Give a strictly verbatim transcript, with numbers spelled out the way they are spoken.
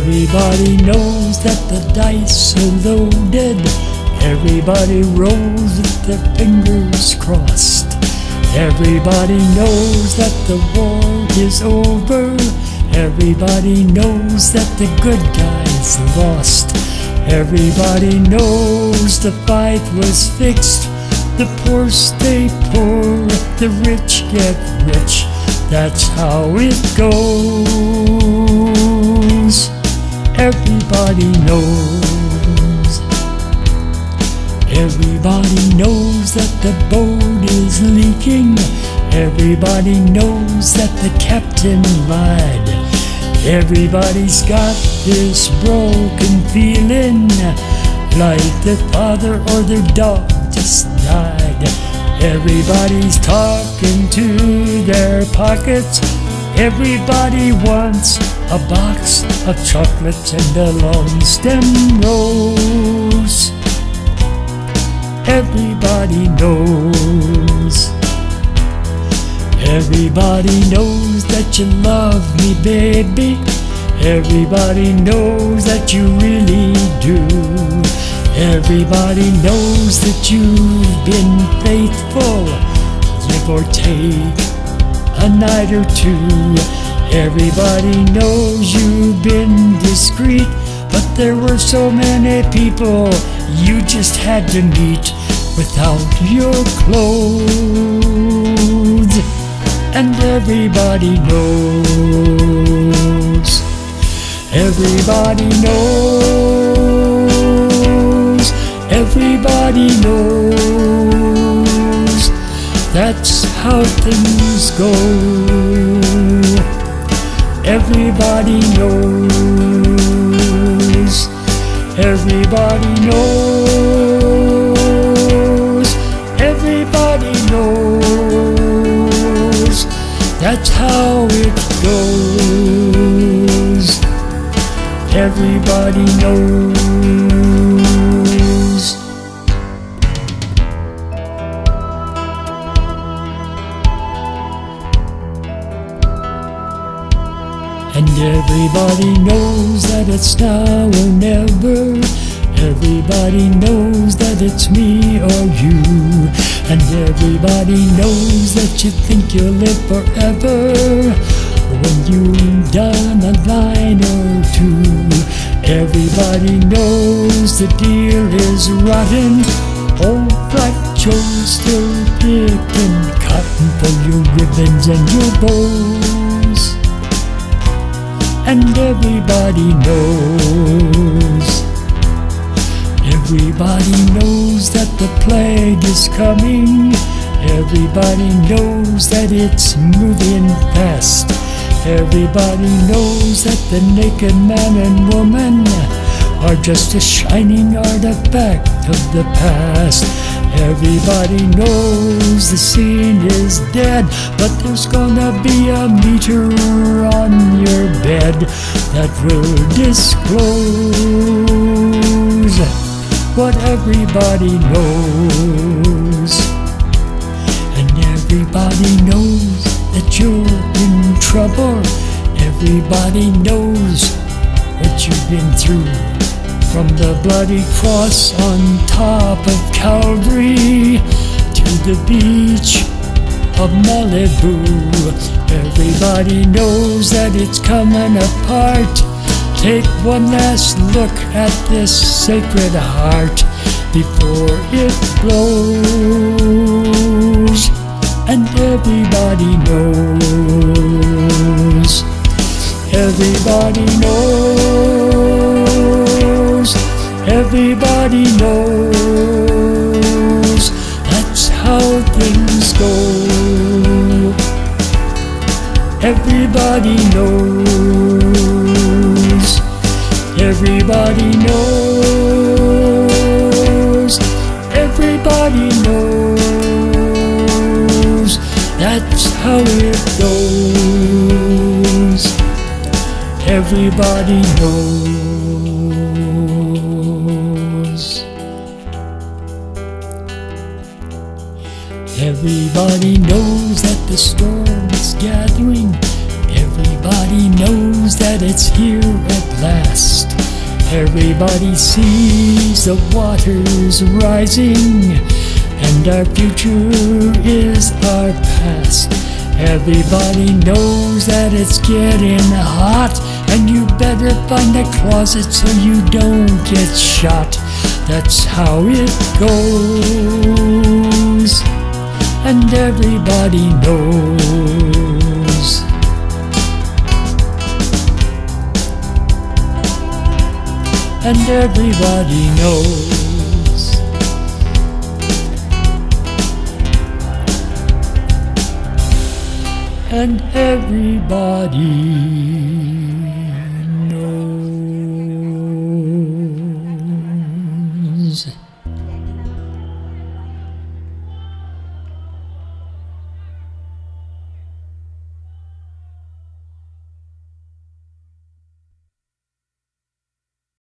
Everybody knows that the dice are loaded. Everybody rolls with their fingers crossed. Everybody knows that the war is over. Everybody knows that the good guys lost. Everybody knows the fight was fixed. The poor stay poor, the rich get rich. That's how it goes. Everybody knows. Everybody knows that the boat is leaking. Everybody knows that the captain lied. Everybody's got this broken feeling, like their father or their dog just died. Everybody's talking to their pockets. Everybody wants a box of chocolates and a long stem rose. Everybody knows. Everybody knows that you love me, baby. Everybody knows that you really do. Everybody knows that you've been faithful, give or take a night or two. Everybody knows you've been discreet, but there were so many people you just had to meet without your clothes. And everybody knows. Everybody knows. Everybody knows. That's how things go. Everybody knows. Everybody knows. Everybody knows. That's how it goes. Everybody knows. And everybody knows that it's now or never. Everybody knows that it's me or you. And everybody knows that you think you'll live forever when you've done a line or two. Everybody knows the deal is rotten. Old Black Joe's still picking cotton for your ribbons and your bows. And everybody knows. Everybody knows that the plague is coming. Everybody knows that it's moving fast. Everybody knows that the naked man and woman are just a shining artifact of the past. Everybody knows the scene is dead, but there's gonna be a meter on your bed that will disclose what everybody knows. And everybody knows that you're in trouble. Everybody knows what you've been through, from the bloody cross on top of Calvary to the beach of Malibu. Everybody knows that it's coming apart. Take one last look at this sacred heart before it blows. And everybody knows. Everybody knows. Everybody knows. That's how things go. Everybody knows. Everybody knows. Everybody knows. That's how it goes. Everybody knows. Everybody knows that the storm is gathering. Everybody everybody knows that it's here at last. Everybody sees the waters rising, and our future is our past. Everybody knows that it's getting hot, and you better find a closet so you don't get shot. That's how it goes, and everybody knows. And everybody knows. And everybody